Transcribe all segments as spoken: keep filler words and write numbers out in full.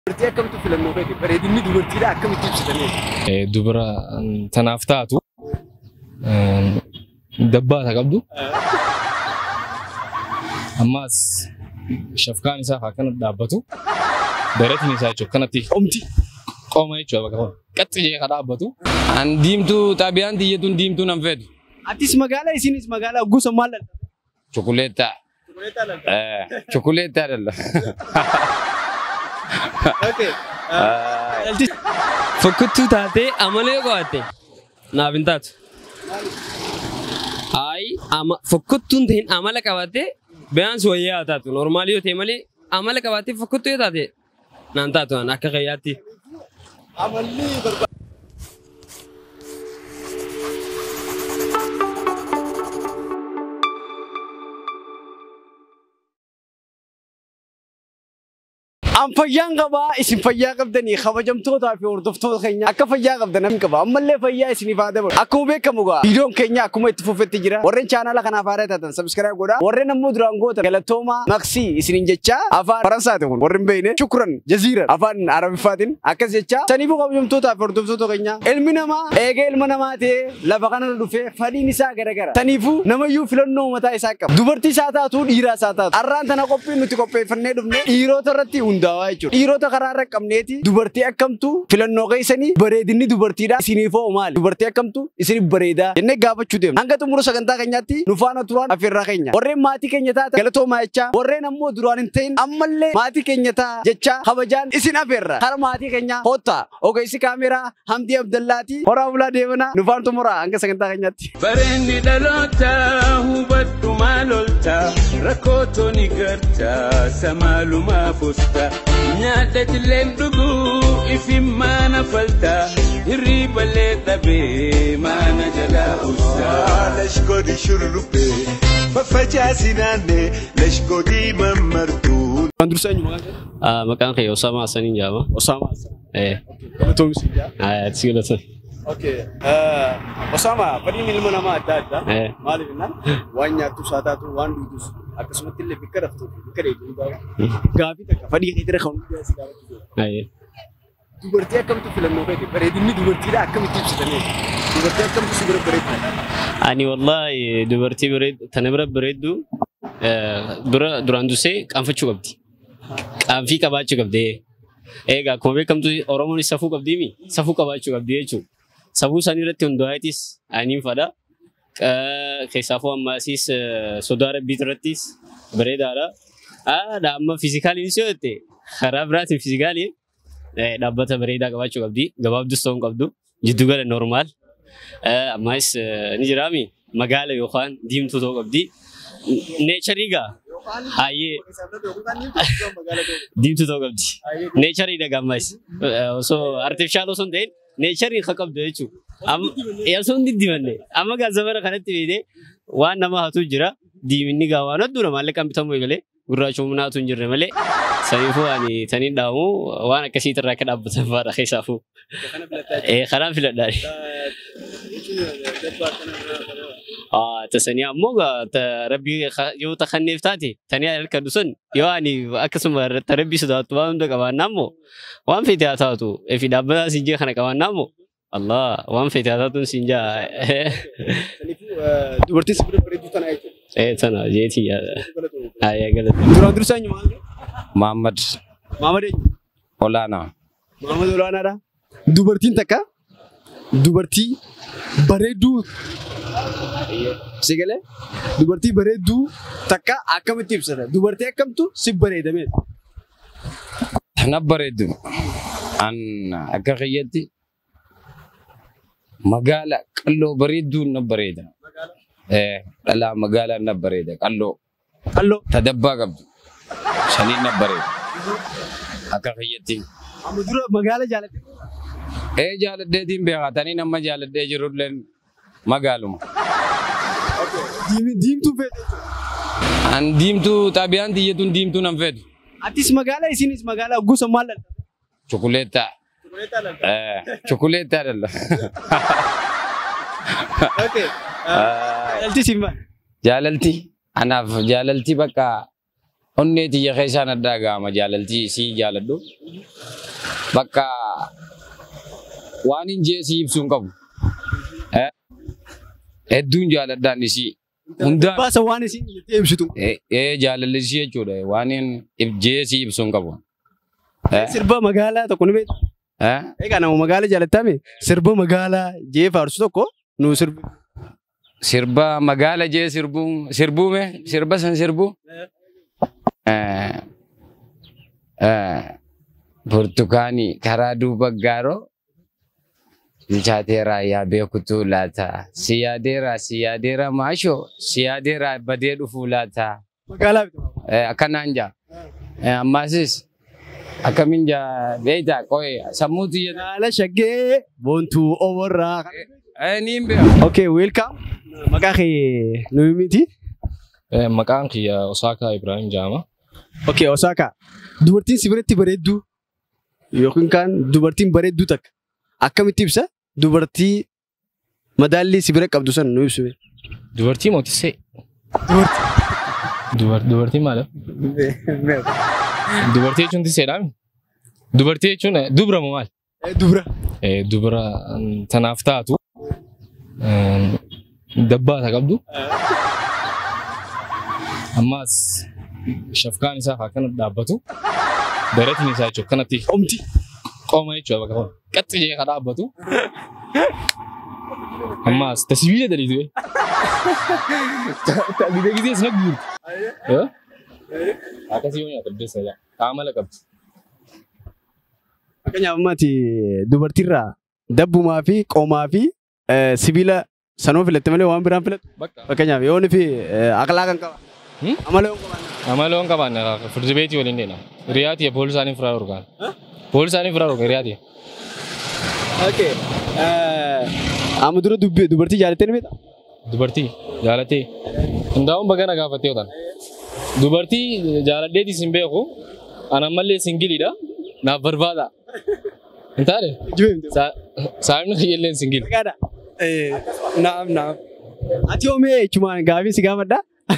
Dubartii akkamtu filannoo feete bareedinni dubartiidha akkamitti ibsitanii? Dubara tanaaf taatu dabbaata qabdu. Ammas shafkaan isaa akkana dhaabbatu. Dareetiin isaa jechuudha kanatti qomti qoma jechuudha bakka qaxxi jee ka dhaabbatu. An diimtuu xaabiyaan diyyatuun diimtuu nan feetu. Atis magaalaa isinis magaalaa gosa maal dha? Chokoleeta. Chokoleeta dha. Eh chokoleeta dha. Okay. Fokkottuu taatee amalee qo'atte naaf hin taatu. Ayi fokkottuun ta'in amala qabattee beeyans wayyaa taatu. Normaalii yoo ta'e malee amala qabattee fokkottuu yoo taate naan taatu akka qayyaatti. Amalli barbaada. Am fayyaan qabaa isin fayyaa qabdanii kabajamtootaa fi hordoftoota keenya akka fayyaa qabdan namni qaba ammallee fayyaa isiniif haa dabalu akkuma beekamu gaa viidiyoon keenya akkuma itti fufetti jira warreen chaanaala kanaaf haaraa taatan subscribe godhaa warreen ammoo duraan gootan galatooma maqsii isiniin jecha afaan faransaati kun warreen beeyne shukran jaziira afaan arabiffaatiin akkas jecha saniifuu kabajamtootaa fi hordoftoota keenya ilmi namaa eegee ilma namaa ta'ee lafa kanarra dhufee fedhiin isaa garagara saniifuu namayyuu filannoo mataa isaa qaba dubartii isaa taatu dhiiraa isaa taatu har'aan tana qophiin nuti qopheeffannee dhufne dhiirota irratti hundaa dhiirota karaarra qabneeti dubartii akkamtu filannoo keessanii bareedinni dubartiidha isiniifoo maali dubartii akkamtu isiniif bareedaa jennee gaafachuu deemna hanga xumura sagantaa keenyaatti nu faana turaan afeerraa keenya warreen maatii keenya taata galatoomaa jecha warreen ammoo duraan hin ta'in ammallee maatii keenya taa jecha kabajaan isin afeerra kara maatii keenya hotta ogeessi kaameraa Hamdii Abdallaati horaa bulaa deemana nu faana tumura hanga sagantaa keenyaatti bareenni dhaloota hubadhu maalolta rakkooto ni garta samaalumaa fusta nyaata tilleen dhuguu ifin maana falta hirriba lee dhabee maana jalaa usaa lashkoodi shurrubbee faffacaasi naannee lashkoodii mammartuu. Dursa eenyu maqaan kee? Maqaan kee Osama Hassaniin jedhama. Osama Hassan. Eh. Galatoomii si jaa? Haa si galatoomii. Okay. Osama fedhiin ilma namaa adda adda. Maaliif jennaan waan nyaattu isaa taatu waan dhugus akkasumatti illee bikka raftu bikka dheeduu baay'ee gaafii takka fedhii kan ittiin kan hundaa si gaafatu. Dubartii akkamtu filannoo feete bareedinni dubartiidha akkamitti ibsitanii? Dubartii akkamtu si bira bareeddu? Ani wallahi dubartii bareeddu tana bira bareeddu dura duraan dursee qaanfachuu qabdi. Qaanfii qabaachuu qabdi. Egaa akkuma beekamtu Oromoon safuu qabdi mi safuu qabaachuu qabdi jechuudha. Safuu isaanii irratti hundaa'eetis aniin fadha. Keessaafuu ammaasiis sodaa rabbii irrattis bareedaadha. Haadha amma fiizikaaliin si hojjette karaa biraatiin fiizikaalii dhaabbata bareedaa qabaachuu qabdi. Gabaabdus ta'uu qabdu. Jiddu gala normaal. Ammaas ni jiraami magaala yookaan diimtuu ta'uu qabdi. Neecharii gaa hayyee diimtuu ta'uu qabdi. Neecharii dhagaa ammaas osoo artifishaal osoo hin ta'in neecharii haa qabdu jechuudha. Osoo hin diddibanne amma gaa zamana kanatti beekee waan nama hatu jira diiminni gaa waan hedduudha maallaqa bitamuu eegalee gurraachummaatu hin jirre malee saniifuu ani taniin dhaamu waan akkasii irraa akka dhaabbatan faadha keessaafuu. Kanaan filadhaa. Tasanii ammoo rabbii yoo takkanneef taate tanii halka dusan yoo ani akkasuma rabbii sodaattu waan hunda qabaannaa ammoo waan feete haa taatu fi dhaabbataa siinjee kana qabaannaa ammoo Allah waan feete haa taatuun siinjaa. Dubartii si bira bareeddu tana jechuudha. Eh tana jeetii yaa galata. Duraan dursa eenyu maal? Muhammad. Muhammad eenyu? Olaanaa. Muhammad Olaanaadha. Dubartiin takka dubartii bareedduu si galee dubartii bareedduu takka akkamitti ibsata dubartii akkamtu si bareedame tana bareeddu an akka qayyatti magaala qalloo bareedduu na bareeda eh dhala magaala na bareeda qalloo qalloo tadabbaa qabdu shanii na bareeda akka qayyatti amma dura magaala jaalate eh jaaladheetiin beekaa tanii nama jaaladhee jirulleen magaaluma. Diimtuu feete. An diimtuu xaabiyaan diyyatuun diimtuu nan feetu. Atis magaalaa isinis magaalaa gosa maal dha? Chokoleeta. Chokoleeta dha. Eh chokoleeta dha. Okay. Jaalalti simba. Jaalalti anaaf jaalalti bakka onnee tiyya keessaan addaa gaama jaalaltii sii jaaladhu. Bakka waan hin jee sii ibsuun qabu. Hedduun jaaladhaan isii. Hundaan. Baasa waan isin ibsitu. Ee jaalalli isii jechuudha. Waan hin jee sii ibsuun qabu. Sirba magaalaa tokko ni beektu. Egaa nama magaalaa jaalatame sirba magaalaa jee faarsu tokko nu sirbi. Sirba magaalaa jee sirbuun sirbuume sirba san sirbu. Burtukaanii karaa duuba gaaroo bilchaateera yaa beekutu laata siyaadeera siyaadeera maashoo siyaadeera badee dhufuu laata. Magaalaa akkanaan jaa ammaasis akkamiin jaa beeytaa qo'ee sammuu tiyya. Gaala shaggee boontuu oborraa. Niin beeku. Okay, welcome. Maqaa kee nu miti? Maqaan kiyya Osaka Ibrahim Jama. Okay, Osaka. Dubartiin si biratti bareedduu yookiin kaan dubartiin bareedduu takka akkamitti ibsa? Dubartii madaalli si bira qabdu san nu ibsu. Dubartii mootisee. Dubartii. Dubartii maal? Dubartii jechuun tiseedhaan. Dubartii jechuun dubra moo maal? Dubra. Dubra tanaaf taatu dabbaata qabdu. Ammas shafkaan isaa akkana dhaabbatu. Dareetiin isaa jechuun kanatti Omti. qooma jechuudha bakka kun. Qaxxi jee ka dhaabbatu. Ammas tasbiila daliitu. Gidee gidee isna guurti. Akkasii yoo nyaata beessa jaa. Qaamala qabdi. Fakkeenyaaf ammaati dubartiirraa dabbumaa fi qoomaa fi sibiila sanoo filatte malee waan biraan filattu. Fakkeenyaaf yoo nufi aqlaa kan qaba. Amala yoo qabaanna. Amala yoo qabaanna firdi beetii waliin deena. Riyaati poolisaanii firaa urgaan. Poolisaanii firaa urgaan riyaati. Okay. Amma dura dubartii jaalattee ni beektaa? Dubartii jaalattee. Hundaa'uun bagana gaafattee yoo ta'an. Dubartii jaaladheetis hin beeku. Ana ammallee singiliidha. Naaf barbaada. Hin taane? Saayimni kiyyallee singil. Gaadha. Naam naam. Ati oomee jechumaan gaafii si gaafadha.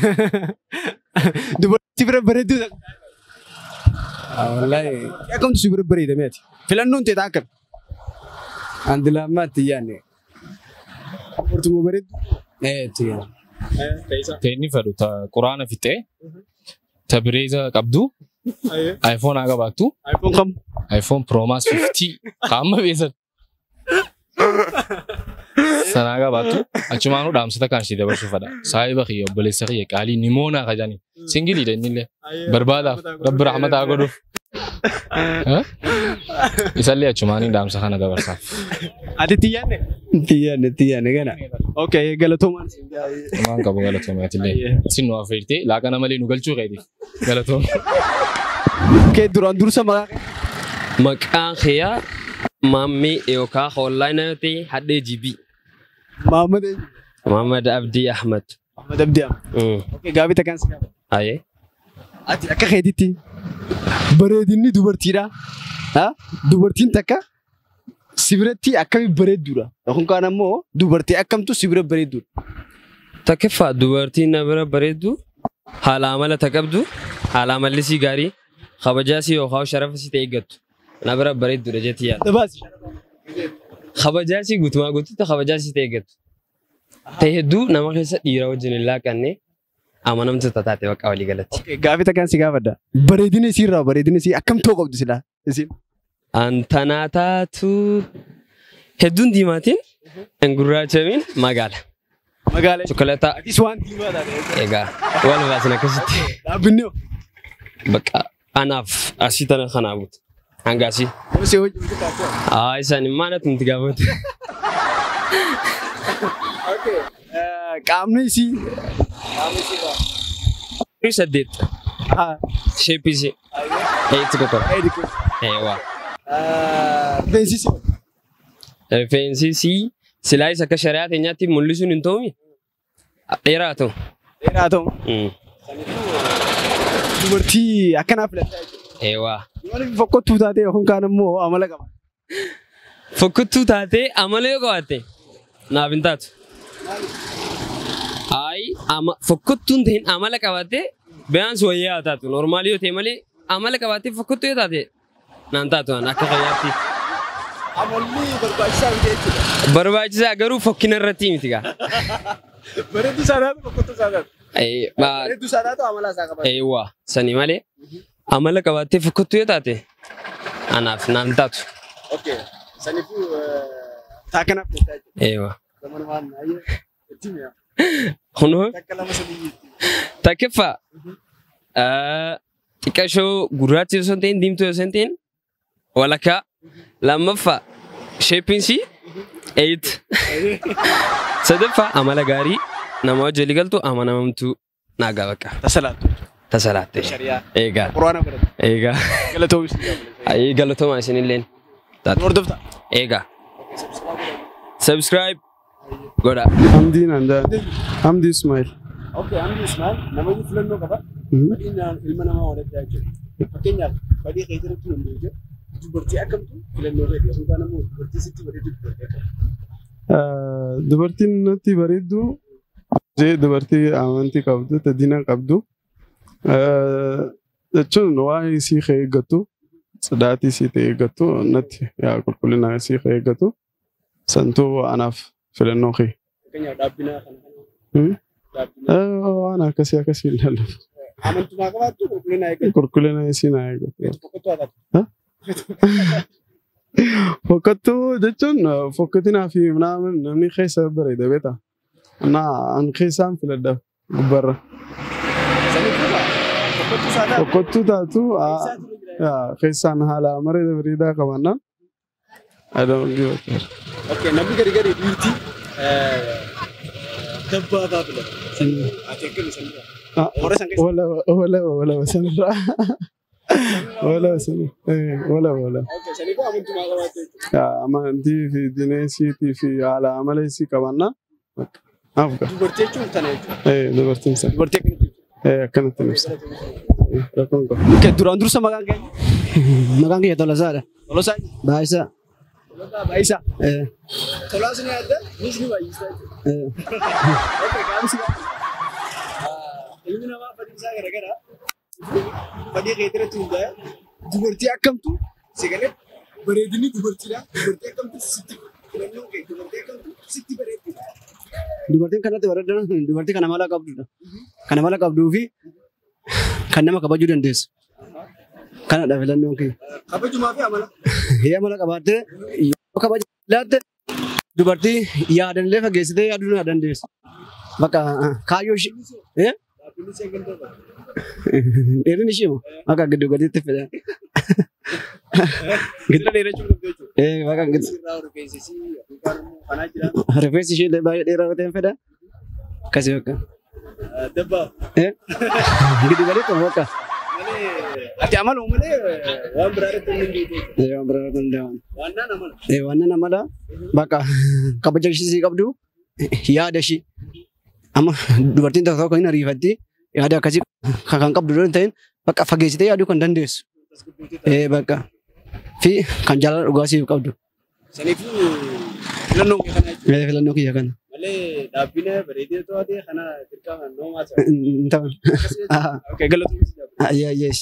Dubartii bira bareedduu takka. Wallahi Akkamtu si bira bareedame ati? Filannoon ta'e akkam? andi lammaatti yaanne. Dubartii bareedduu? Eh tiya. Ta'inni fedhu ta quraana fixee ta bireeza qabdu iPhone haa qabaattu. iPhone kam? iPhone Pro Max fifty kaamma beesan. Sanaa qabaattu achumaan dhaamsata kan ishee dabarsuu fedha. Saayiba kiyya obboleessa kiyya qaalii nimoonaa kajani. Singiliidha innillee barbaadaaf rabbi rahmata haa godhuuf. Isallee achumaan dhaamsa kana dabarsaaf. Ati tiyyaanne? Tiyyaanne tiyyaanne gana. Okay, galatoomaan. Waan qabu galatoomatillee. Isin nu affeertee laaqana malee nu galchuu qeetiif galatoom. Okay, duraan dursa maqaa kee? Maqaan kiyyaa Mammii yookaan online ta'e hadhee jibii. Maamad Muhammad Abdi Ahmad. Ahmad Abdi Ahmad. Okay, gaafii takkaan si gaafadha. Ayee. Ati akka keetitti bareedinni dubartiidha. Ha? Dubartiin takka si biratti akkami bareedduudha. Yookaan kaan ammoo dubartii akkamtu si bira bareedduudha. Takkiffaa dubartiin na bira bareeddu haala amala taqabdu haala amalli si gaarii kabajaa si yookaan sharafa si ta'e eeggattu. Na bira bareedduudha jetti yaada. Dabaasi. Kabajaa si guutumaa guutuutti kabajaa si ta'e eeggattu. Ta'e hedduu nama keessa dhiira wajjin hin laaqanne amanamtu taate bakka walii galatti. Gaafii takkaan si gaafadha. Bareedina isiirraa bareedina isii akkamtoo qabdu silaa isin? Antanaa taatu hedduun diimaatiin hin gurraachamiin magaala. Magaala. Chokolaata. Atis waan diimaa taate. Egaa wal baasin akkasitti. Dhaabbinni hoo? Bakka anaaf asii tana kanaa buutu. Hanga asii. Osoo hojii hojii taate. Haa isaan maanatti nuti gaafatu. Okay. Qaamni isii. Saddeet. Haa. Sheepii ishee. Eeyitti qotora. Eewwa. Rifeensi isii. Rifeensi isii silaayis akka shari'aa teenyaatti mul'isuun hin ta'umi. Dheeraa ta'u. Dheeraa ta'u. Dubartii akkanaa filataa jechuudha. Eewwa. Maaliif fokkottuu taatee yookaan kaan ammoo amala qaba? Fokkottuu taatee amala yoo qabaatte naaf hin taatu. Ayi fokkottuun ta'in amala qabaatte Biyaan wayyaa taatu normaali yoo ta'e malee amala qabaatee fokkottu yoo taate naan taatu akka fayyaatti. Amalli barbaachisaa miti jechuudha. Barbaachisaa garuu fokkina irratti miti gaa. Bareedduu saanaatu fokkottuu saanaatu. Bareedduu saanaatu amala isaa qaba. Eewwa sani malee amala qabaatee fokkottu yoo taate anaaf naan taatu. Okay. Saniifuu taakanaaf jecha jechuudha. Eewwa. Zaman waan baay'ee itti mi'a. Kunoo Takka lama sadii. takkiffaa xiqqashoo gurraacha osoo hin ta'in diimtuu osoo hin ta'in walakkaa lammaffaa sheeppiinsi eight sadaffaa amala gaarii nama wajjin galtu amanamamtuu naagaa bakka Tasalaatu. tasalaatte Shariyaa. eegaa Quraana barate. eegaa Galatoomis. ayii galatoomaa isinilleen Hordofta. eegaa subscribe godha. Hamdiin Andaan. Hamdi Ismail. Okay, amni Ismail namni filannoo qaba. Badinaan ilma namaa walitti jechuudha. Fakkeenyaaf badii keessatti hundee jiru. Dubartii akkamtu filannoo ta'e yookaan immoo dubartii sitti bareedu dubartii akkamtu. Dubartiin natti bareeddu dubartii amantii qabdu, diina qabdu. Jechuun waan isii eeggatu, sadaatii isii eeggatu, natti yaa qulqullina isii eeggatu. Santuu anaaf filannoo kee. Fakkeenyaaf dhaabbinaa kana. Waan akkasii akkasii ilaalu. Amantummaa qabaattu qulqullina eeggatu. Qulqullina isii na eeggatu. Fokkottuu haadha. Fokkattuu jechuun fokkatinaa fi namni keessa bareeda beekta. Naa an keessaan filadha gubbarra. Fokkattuu taatu keessaan haala bareeda bareedaa qabannaan. I don't give a care. Okay, namni gadi gadi dhiirtii dabbaa taatudha. Ati akkami sanirraa? Hore san keessa. Wala wala wala sanirraa. Wala sanirraa. Wala wala. Okay, saniifuu amantummaa qabaattu jechuudha. Amantii fi diinesiitii fi haala amala isii qabannaa. Afga. Dubartii jechuun tana jechuudha. Eh, dubartiin sana. Dubartii akkanatti. Eh, akkanatti ibsa. Rakkoon qaba. Okay, duraan dursa maqaan keenya. Maqaan kiyya Tolasaadha. Tolosaa. Baayisaa. Tolosaa Baayisaa. Eh. Tolaas ni adda, nis ni baay'isaa jechuudha. Eh. Okay, gaafsi ilmi namaa fadii isaa garagaraa fadii keetirratti hundaa'e dubartii akkamtu sagalee bareedinni dubartiidha. Dubartii akkamtu sitti filannoo kee dubartii akkamtu sitti bareeddudha. Dubartiin kanatti bareedan dubartii kana mala qabdudha. Kana mala qabduu fi kan nama kabajuu dandeessu. Kanadha filannoon kee. Kabajumaa fi amala. Hee amala qabaattee yoo kabaja laatte dubartii yaadanillee fageessitee yaaduu na dandeessu. Bakka kaayyoo ishee. Eh? Dheerin ishee moo? Akka giddu gadiitti fedha. Giddu dheerachuu qabdu jechuudha. Eh, bakka giddu. Sirraa rifeensi isii yookaan immoo kanaa jira. Rifeensi ishee baay'ee dheeraa ta'e fedha. Akkasii bakka. Dabbaa. Eh? Giddu gadiitti bakka. Malee ati amala malee waan biraa irratti hin hundeetu. Eh, waan biraa irratti hundaa'an. Waannaan amala. Eh, waan amala bakka kabaja ishee qabdu yaada ishee. Amma dubartiin tokko tokko hin ariifatti yaada akkasii kan qabdu yoo ta'in bakka fageessitee yaaduu kan dandeessu. Eh, bakka fi kan jaalala dhugaa siif qabdu. Saniifuu filannoo kee kana jechuudha. Eh, filannoo kiyya kana. Malee dhaabbina bareedee to'atee kana dirqama noomaa ta'a. Hin ta'an. Okay, galatoomsi. Ayyaa ayyaa.